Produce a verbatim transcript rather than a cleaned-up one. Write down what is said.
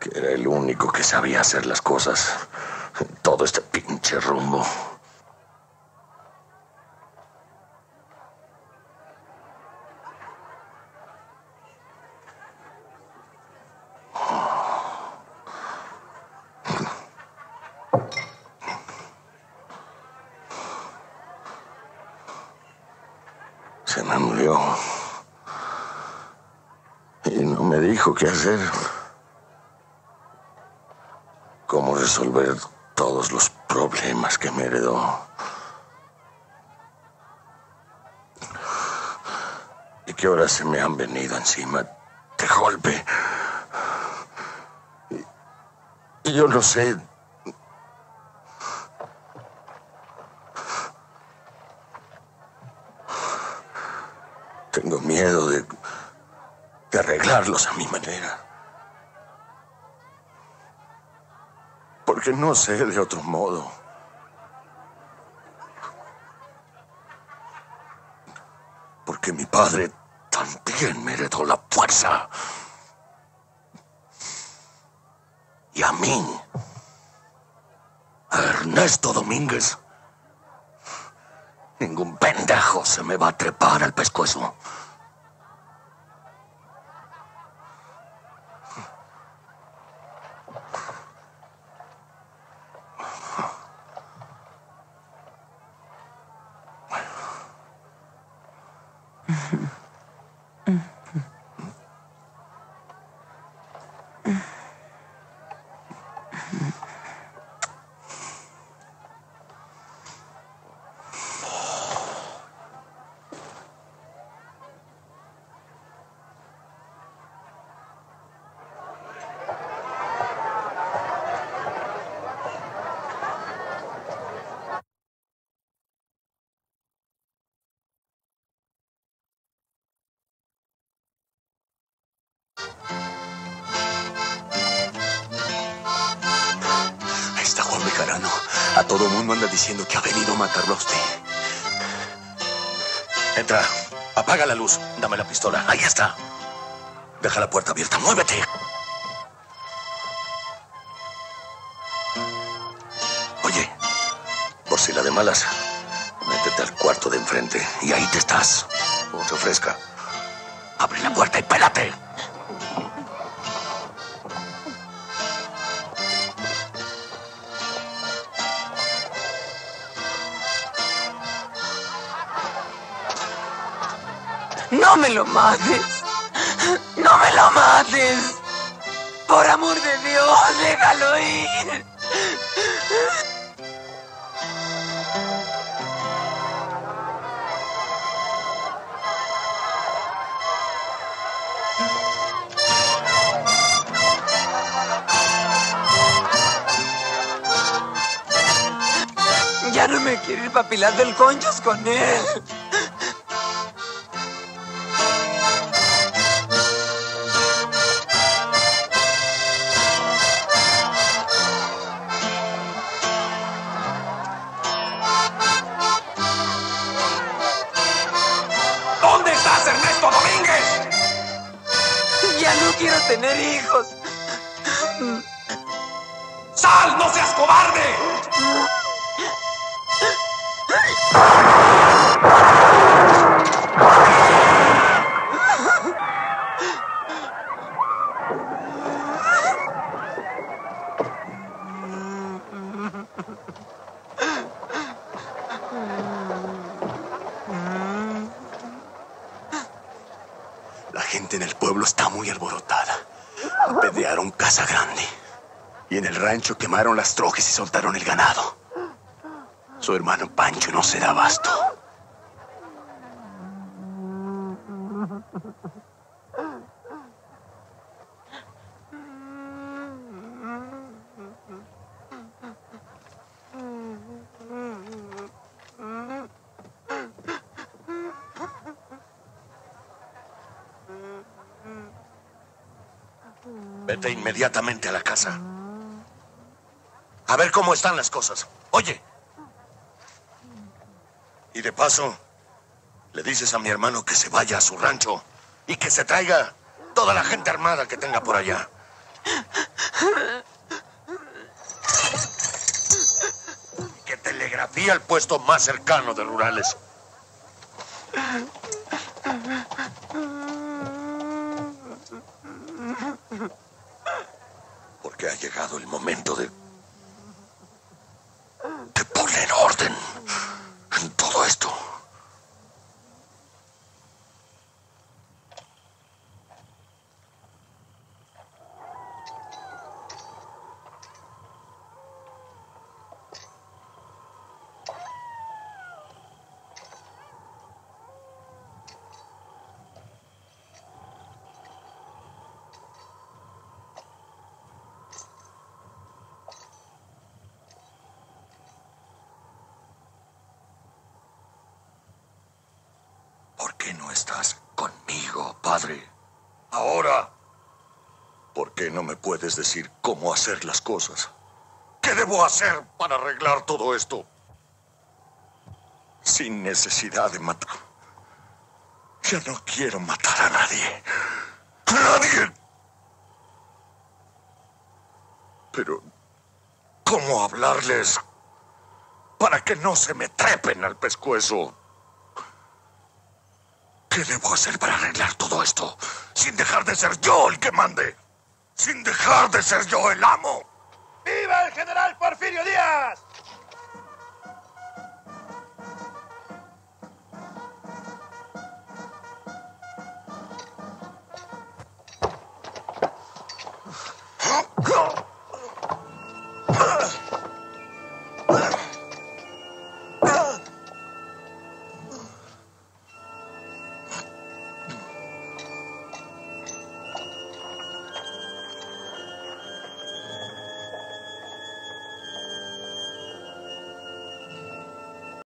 Que era el único que sabía hacer las cosas en todo este pinche rumbo. Se me murió. Y no me dijo qué hacer. Cómo resolver todos los problemas que me heredó. Y que ahora se me han venido encima de golpe. Y, y yo no sé. Tengo miedo de, de arreglarlos a mi manera. Porque no sé de otro modo. Porque mi padre también me heredó la fuerza. Y a mí, a Ernesto Domínguez, ningún pendejo se me va a trepar al pescuezo. A todo mundo anda diciendo que ha venido a matarlo a usted. Entra, apaga la luz, dame la pistola. Ahí está. Deja la puerta abierta, muévete. Oye, por si la de malas, métete al cuarto de enfrente y ahí te estás. Como se ofrezca. Abre la puerta y pélate. ¡No me lo mates! ¡No me lo mates! ¡Por amor de Dios, déjalo ir! Ya no me quiero ir para Pilar del Conchos con él. ¿Dónde estás, Ernesto Domínguez? Ya no quiero tener hijos. ¡Sal, no seas cobarde! La gente en el pueblo está muy alborotada. Apedrearon Casa Grande. Y en el rancho quemaron las trojes y soltaron el ganado. Su hermano Pancho no se da abasto. Vete inmediatamente a la casa. A ver cómo están las cosas. Oye. Y de paso, le dices a mi hermano que se vaya a su rancho y que se traiga toda la gente armada que tenga por allá. Que telegrafía al puesto más cercano de rurales. Porque ha llegado el momento de... de poner orden en todo esto. ¿Por qué no estás conmigo, padre? Ahora. ¿Por qué no me puedes decir cómo hacer las cosas? ¿Qué debo hacer para arreglar todo esto? Sin necesidad de matar. Ya no quiero matar a nadie. ¡A nadie! Pero, ¿cómo hablarles para que no se me trepen al pescuezo? ¿Qué debo hacer para arreglar todo esto sin dejar de ser yo el que mande? Sin dejar de ser yo el amo. ¡Viva el general Porfirio Díaz!